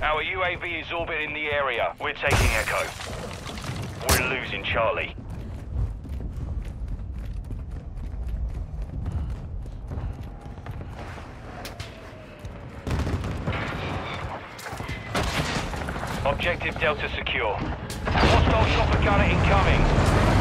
Our UAV is orbiting the area. We're taking Echo. We're losing Charlie. Objective Delta secure. Hostile chopper gunner incoming.